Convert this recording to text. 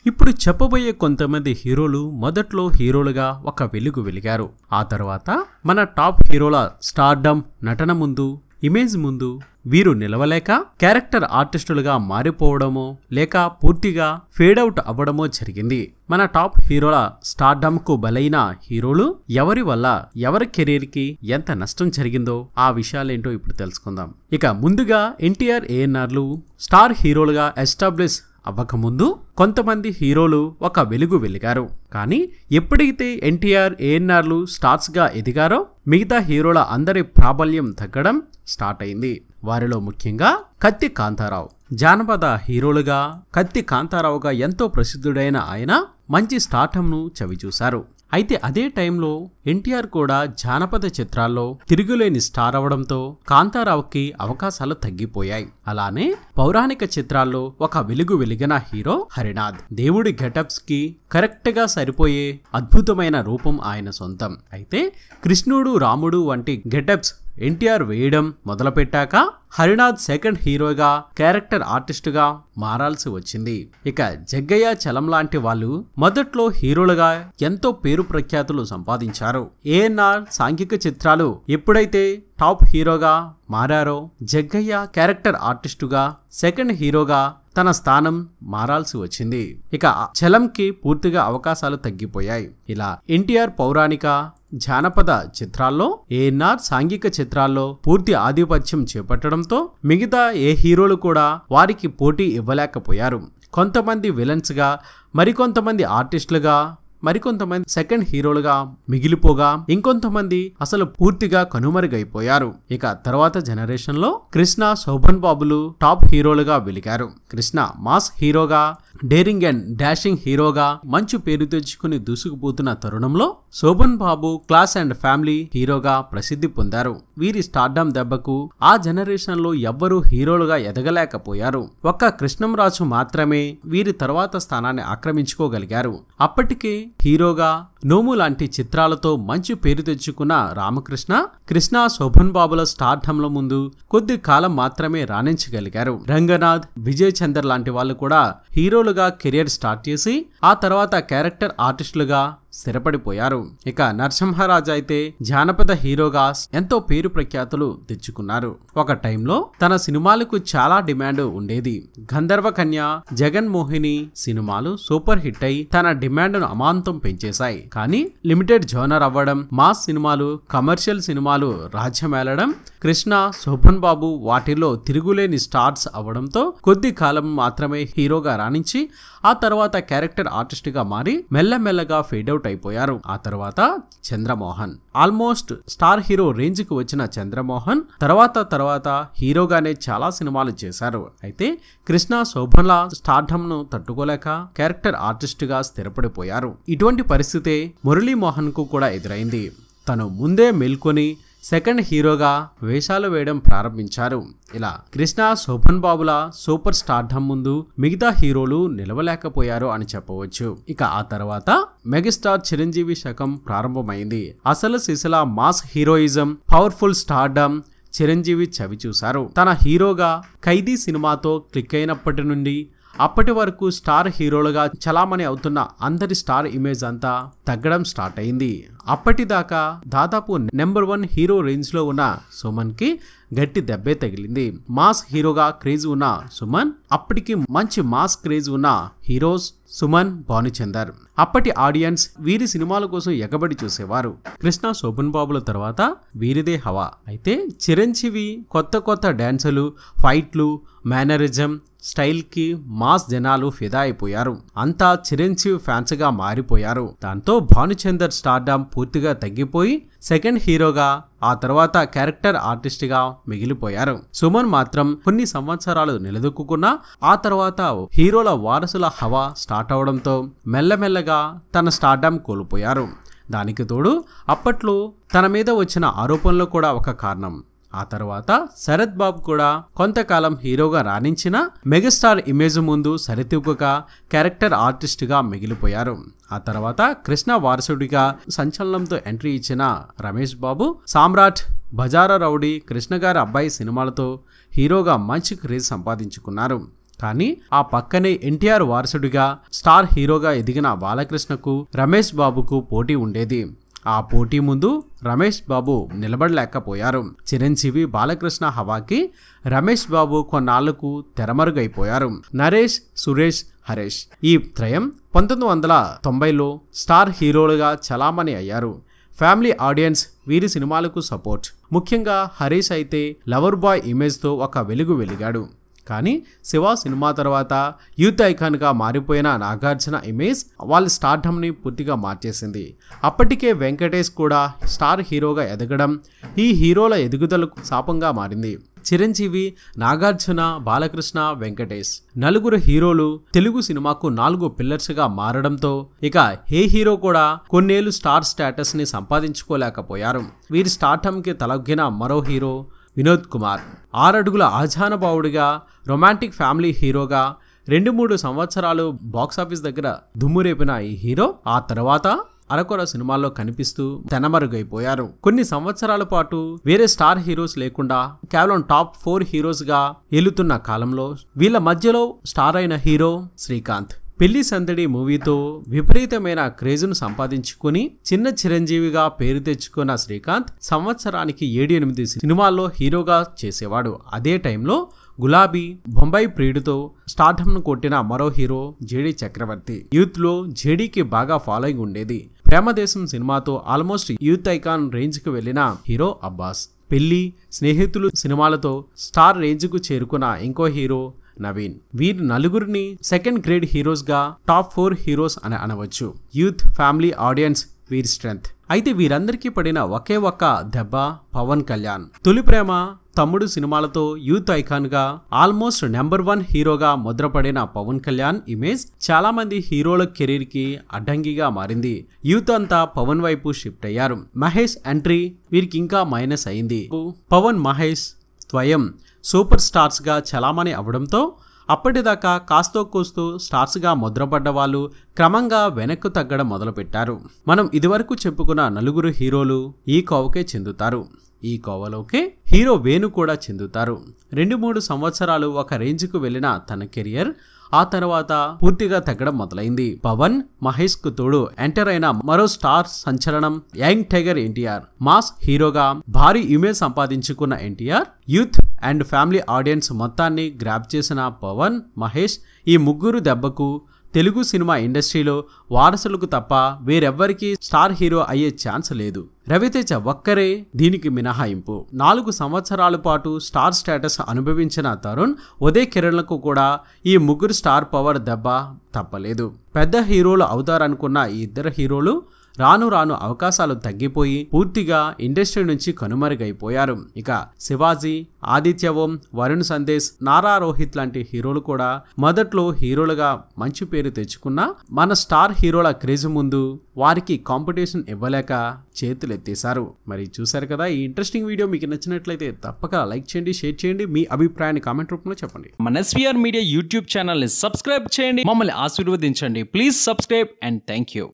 ఇప్పుడు చెప్పబోయే కొంతమంది హీరోలు మొదట్లో హీరోలుగా ఒక వెలుగు వెలిగారు. ఆ తర్వాత మన టాప్ హీరోల స్టార్డమ్, నటన ముందు, ఇమేజ్ ముందు వీరు నిలవలేక క్యారెక్టర్ ఆర్టిస్టులుగా మారిపోవడమో లేక పూర్తిగా ఫేడౌట్ అవ్వడమో జరిగింది. మన టాప్ హీరోల స్టార్డమ్ కు బలైన హీరోలు ఎవరి వల్ల ఎవరి కెరీర్ కి ఎంత నష్టం జరిగిందో ఆ విషయాలేంటో ఇప్పుడు తెలుసుకుందాం. ఇక ముందుగా ఎన్టీఆర్, ఏఎన్ఆర్లు స్టార్ హీరోలుగా ఎస్టాబ్లిష్ అవ్వకముందు కొంతమంది హీరోలు ఒక వెలుగు వెలిగారు. కానీ ఎప్పుడైతే ఎన్టీఆర్, ఏఎన్ఆర్లు స్టార్స్ గా ఎదిగారో మిగతా హీరోల అందరి ప్రాబల్యం తగ్గడం స్టార్ట్ అయింది. వారిలో ముఖ్యంగా కత్తి కాంతారావు. జానపద హీరోలుగా కత్తి కాంతారావుగా ఎంతో ప్రసిద్ధుడైన ఆయన మంచి స్టార్టమ్ను చవిచూశారు. అయితే అదే టైంలో ఎన్టీఆర్ కూడా జానపద చిత్రాల్లో తిరుగులేని స్టార్ అవడంతో కాంతారావుకి అవకాశాలు తగ్గిపోయాయి. అలానే పౌరాణిక చిత్రాల్లో ఒక వెలుగు వెలిగిన హీరో హరినాథ్. దేవుడి గెటప్స్ కి కరెక్ట్ గా సరిపోయే అద్భుతమైన రూపం ఆయన సొంతం. అయితే కృష్ణుడు, రాముడు వంటి గెటప్స్ ఎన్టీఆర్ వేయడం మొదలుపెట్టాక హరినాథ్ సెకండ్ హీరోగా క్యారెక్టర్ ఆర్టిస్టుగా మారాల్సి వచ్చింది. ఇక జగ్గయ్య, చలం లాంటి వాళ్ళు మొదట్లో హీరోలుగా ఎంతో పేరు ప్రఖ్యాతులు సంపాదించారు. ఏఎన్ఆర్ సాంఘిక చిత్రాలు ఎప్పుడైతే టాప్ హీరోగా మారారో జగ్గయ్య క్యారెక్టర్ ఆర్టిస్టుగా సెకండ్ హీరోగా తన స్థానం మారాల్సి వచ్చింది. ఇక చలంకి పూర్తిగా అవకాశాలు తగ్గిపోయాయి. ఇలా ఎన్టీఆర్ పౌరాణిక, జానపద చిత్రాల్లో, ఏఎన్ఆర్ సాంఘిక చిత్రాల్లో పూర్తి ఆధిపత్యం చేపట్టడంతో మిగతా ఏ హీరోలు కూడా వారికి పోటీ ఇవ్వలేకపోయారు. కొంతమంది విలన్స్ గా, మరికొంతమంది ఆర్టిస్టులుగా, మరికొంతమంది సెకండ్ హీరోలుగా మిగిలిపోగా ఇంకొంతమంది అసలు పూర్తిగా కనుమరుగైపోయారు. ఇక తర్వాత జనరేషన్ లో కృష్ణ, శోభన్ బాబులు టాప్ హీరోలుగా వెలిగారు. కృష్ణ మాస్ హీరోగా, డేరింగ్ అండ్ డాషింగ్ హీరోగా మంచి పేరు తెచ్చుకుని దూసుకుపోతున్న తరుణంలో Sobhan Babu class and family హీరోగా ప్రసిద్ధి పొందారు. వీరి స్టార్డమ్ దెబ్బకు ఆ జనరేషన్ లో ఎవ్వరూ హీరోలుగా ఎదగలేకపోయారు. ఒక్క కృష్ణంరాజు మాత్రమే వీరి తర్వాత స్థానాన్ని ఆక్రమించుకోగలిగారు. అప్పటికే హీరోగా నోము లాంటి చిత్రాలతో మంచి పేరు తెచ్చుకున్న రామకృష్ణ, కృష్ణ, శోభన్ బాబుల స్టార్డమ్ల ముందు కొద్ది కాలం మాత్రమే రాణించగలిగారు. రంగనాథ్, విజయ్ చందర్ లాంటి వాళ్ళు కూడా హీరోలుగా కెరియర్ స్టార్ట్ చేసి ఆ తర్వాత క్యారెక్టర్ ఆర్టిస్టులుగా స్థిరపడిపోయారు. ఇక నరసింహరాజు అయితే జానపద హీరోగా ఎంతో పేరు ప్రఖ్యాతులు తెచ్చుకున్నారు. ఒక టైంలో తన సినిమాలకు చాలా డిమాండ్ ఉండేది. గంధర్వ కన్య, జగన్మోహిని సినిమాలు సూపర్ హిట్ అయి తన డిమాండ్ను అమాంతం పెంచేశాయి. కానీ లిమిటెడ్ జోనర్ అవ్వడం, మాస్ సినిమాలు, కమర్షియల్ సినిమాలు రాజ్యమేలడం, కృష్ణ, శోభన్ బాబు వాటిల్లో తిరుగులేని స్టార్స్ అవ్వడంతో కొద్ది కాలం మాత్రమే హీరోగా రాణించి ఆ తర్వాత క్యారెక్టర్ ఆర్టిస్ట్ గా మారి మెల్లమెల్లగా ఫేడౌట్ అయిపోయారు. ఆ తర్వాత Chandramohan. Almost star hero range కు వచ్చిన చంద్రమోహన్ తర్వాత హీరోగానే చాలా సినిమాలు చేశారు. అయితే కృష్ణ, శోభన్ల స్టార్డమ్ ను తట్టుకోలేక క్యారెక్టర్ ఆర్టిస్ట్ గా స్థిరపడిపోయారు. ఇటువంటి పరిస్థితే మురళీమోహన్ కు కూడా ఎదురైంది. తను ముందే మేల్కొని సెకండ్ హీరోగా వేషాలు వేయడం ప్రారంభించారు. ఇలా కృష్ణ, శోభన్ బాబుల సూపర్ స్టార్డమ్ ముందు మిగతా హీరోలు నిలవలేకపోయారు అని చెప్పవచ్చు. ఇక ఆ తర్వాత మెగాస్టార్ చిరంజీవి శకం ప్రారంభమైంది. అసలు సిసల mass heroism, powerful stardom Chiranjeevi చవిచూశారు. తన హీరోగా ఖైదీ సినిమాతో క్లిక్ అయినప్పటి నుండి అప్పటి వరకు స్టార్ హీరోలుగా చలామణి అవుతున్న అందరి స్టార్ ఇమేజ్ అంతా తగ్గడం స్టార్ట్ అయింది. అప్పటిదాకా దాదాపు నెంబర్ 1 హీరో రేంజ్ లో ఉన్న సుమన్ కి గట్టి దెబ్బే తగిలింది. మాస్ హీరోగా క్రేజ్ ఉన్న సుమన్, అప్పటికి మంచి మాస్ క్రేజ్ ఉన్న హీరోస్ సుమన్, భానుచందర్. అప్పటి ఆడియన్స్ వీరి సినిమాల కోసం ఎగబడి చూసేవారు. కృష్ణ, శోభన్ బాబుల తర్వాత వీరిదే హవా. అయితే చిరంజీవి కొత్త డాన్సులు, ఫైట్లు, మేనరిజం, స్టైల్ కి మాస్ జనాలు ఫిదా అయిపోయారు. అంతా చిరంజీవి ఫ్యాన్స్ గా మారిపోయారు. దాంతో భానుచందర్ స్టార్డమ్ పూర్తిగా తగ్గిపోయి సెకండ్ హీరోగా, ఆ తర్వాత క్యారెక్టర్ ఆర్టిస్ట్ గా మిగిలిపోయారు. సుమన్ మాత్రం కొన్ని సంవత్సరాలు నిలదొక్కున్నా ఆ తర్వాత హీరోల వారసుల హవా స్టార్ట్ అవడంతో మెల్లమెల్లగా తన స్టార్డమ్ కోల్పోయారు. దానికి తోడు అప్పట్లో తన మీద వచ్చిన ఆరోపణలు కూడా ఒక కారణం. ఆ తర్వాత శరత్ బాబు కూడా కొంతకాలం హీరోగా రాణించిన మెగాస్టార్ ఇమేజ్ ముందు సరితూగక క్యారెక్టర్ ఆర్టిస్ట్ గా మిగిలిపోయారు. ఆ తర్వాత కృష్ణ వారసుడిగా సంచలనంతో ఎంట్రీ ఇచ్చిన రమేష్ బాబు సామ్రాట్, బజారా రౌడీ, కృష్ణ గారి అబ్బాయి సినిమాలతో హీరోగా మంచి క్రేజ్ సంపాదించుకున్నారు. కానీ ఆ పక్కనే ఎన్టీఆర్ వారసుడిగా స్టార్ హీరోగా ఎదిగిన బాలకృష్ణకు రమేష్ బాబుకు పోటీ ఉండేది. ఆ పోటీ ముందు రమేష్ బాబు నిలబడలేకపోయారు. చిరంజీవి బాలకృష్ణ హవాకి రమేష్ బాబు కొన్నాళ్లకు తెరమరుగైపోయారు. నరేష్, సురేష్, హరీష్ ఈ త్రయం 1990లో స్టార్ హీరోలుగా చలామణి అయ్యారు. ఫ్యామిలీ ఆడియన్స్ వీరి సినిమాలకు సపోర్ట్. ముఖ్యంగా హరీష్ అయితే లవర్ బాయ్ ఇమేజ్తో ఒక వెలుగు వెలిగాడు. కానీ శివ సినిమా తర్వాత యూత్ ఐకాన్గా మారిపోయిన నాగార్జున ఇమేజ్ వాళ్ళ స్టార్డమ్ని పూర్తిగా మార్చేసింది. అప్పటికే వెంకటేష్ కూడా స్టార్ హీరోగా ఎదగడం ఈ హీరోల ఎదుగుదలకు శాపంగా మారింది. చిరంజీవి, నాగార్జున, బాలకృష్ణ, వెంకటేష్ నలుగురు హీరోలు తెలుగు సినిమాకు 4 పిల్లర్స్గా మారడంతో ఇక ఏ హీరో కూడా కొన్నేళ్లు స్టార్ స్టేటస్ని సంపాదించుకోలేకపోయారు. వీరి స్టార్డమ్కి తలొగ్గిన మరో హీరో వినోద్ కుమార్. 6 అడుగుల ఆజానుభావుడిగా, రొమాంటిక్ ఫ్యామిలీ హీరోగా 2-3 సంవత్సరాలు బాక్సాఫీస్ దగ్గర దుమ్మురేపిన ఈ హీరో ఆ తర్వాత అరకొర సినిమాల్లో కనిపిస్తూ తెనమరుగైపోయారు. కొన్ని సంవత్సరాల పాటు వేరే స్టార్ హీరోస్ లేకుండా కేవలం టాప్ 4 హీరోస్గా ఏలుతున్న కాలంలో వీళ్ళ మధ్యలో స్టార్ అయిన హీరో శ్రీకాంత్. పెళ్లి సందడి మూవీతో విపరీతమైన క్రేజ్ను సంపాదించుకుని చిన్న చిరంజీవిగా పేరు తెచ్చుకున్న శ్రీకాంత్ సంవత్సరానికి 7-8 సినిమాల్లో హీరోగా చేసేవాడు. అదే టైంలో గులాబీ, బొంబాయి ప్రియుడితో స్టార్డమ్ను కొట్టిన మరో హీరో జేడీ చక్రవర్తి. యూత్ లో జేడీకి బాగా ఫాలోయింగ్ ఉండేది. ప్రేమదేశం సినిమాతో ఆల్మోస్ట్ యూత్ ఐకాన్ రేంజ్ కు వెళ్లిన హీరో అబ్బాస్. పెళ్లి, స్నేహితులు సినిమాలతో స్టార్ రేంజ్ కు చేరుకున్న ఇంకో హీరో నవీన్. వీరి నలుగురిని సెకండ్ గ్రేడ్ హీరోస్ గా టాప్ 4 హీరోస్ అని అనవచ్చు. యూత్, ఫ్యామిలీ ఆడియన్స్ వీరి స్ట్రెంగ్త్. అయితే వీరందరికీ పడిన ఒకే ఒక్క దెబ్బ పవన్ కళ్యాణ్. తొలి ప్రేమ, తమ్ముడు సినిమాలతో యూత్ ఐకాన్ గా ఆల్మోస్ట్ నెంబర్ 1 హీరోగా ముద్రపడిన పవన్ కళ్యాణ్ ఇమేజ్ చాలా మంది హీరోల కెరీర్ కి అడ్డంకిగా మారింది. యూత్ అంతా పవన్ వైపు షిఫ్ట్ అయ్యారు. మహేష్ ఎంట్రీ వీరికి ఇంకా మైనస్ అయింది. పవన్, మహేష్ స్వయం సూపర్ స్టార్స్ గా చలామణి అవడంతో అప్పటిదాకా కాస్తో కూస్తూ స్టార్స్ గా ముద్రపడ్డ వాళ్ళు క్రమంగా వెనక్కు తగ్గడం మొదలుపెట్టారు. మనం ఇదివరకు చెప్పుకున్న నలుగురు హీరోలు ఈ కోవకే చెందుతారు. ఈ కోవలోకే హీరో వేణు కూడా చెందుతారు. 2-3 సంవత్సరాలు ఒక రేంజ్కు వెళ్లిన తన కెరియర్ ఆ తర్వాత పూర్తిగా తగ్గడం మొదలైంది. పవన్, మహేష్ కు తోడు ఎంటర్ అయిన మరో స్టార్ సంచలనం యంగ్ టైగర్ ఎన్టీఆర్. మాస్ హీరోగా భారీ ఇమేజ్ సంపాదించుకున్న NTR youth and family audience మొత్తాన్ని గ్రాప్ చేసిన పవన్, మహేష్ ఈ ముగ్గురు దెబ్బకు తెలుగు సినిమా ఇండస్ట్రీలో వారసులకు తప్ప వేరెవ్వరికీ స్టార్ హీరో అయ్యే ఛాన్స్ లేదు. రవితేజ ఒక్కరే దీనికి మినహాయింపు. 4 సంవత్సరాల పాటు స్టార్ స్టేటస్ అనుభవించిన తరుణ్, ఉదయ్ కిరణ్లకు కూడా ఈ ముగ్గురు స్టార్ పవర్ దెబ్బ తప్పలేదు. పెద్ద హీరోలు అవుతారనుకున్న ఈ ఇద్దరు హీరోలు రాను రాను అవకాశాలు తగ్గిపోయి పూర్తిగా ఇండస్ట్రీ నుంచి కనుమరుగైపోయారు. ఇక శివాజీ, ఆదిత్య ఓం, వరుణ్ సందేశ్, నారా రోహిత్ లాంటి హీరోలు కూడా మొదట్లో హీరోలుగా మంచి పేరు తెచ్చుకున్నా మన స్టార్ హీరోల క్రేజ్ ముందు వారికి కాంపిటీషన్ ఇవ్వలేక చేతులెత్తేశారు. మరి చూసారు కదా, ఈ ఇంట్రెస్టింగ్ వీడియో మీకు నచ్చినట్లయితే తప్పక లైక్ చేయండి, షేర్ చేయండి, మీ అభిప్రాయాన్ని కామెంట్ రూపంలో చెప్పండి. మన ఎస్వీఆర్ మీడియా యూట్యూబ్ ఛానల్ ని సబ్స్క్రైబ్ చేయండి, మమ్మల్ని ఆశీర్వదించండి. Please subscribe and thank you.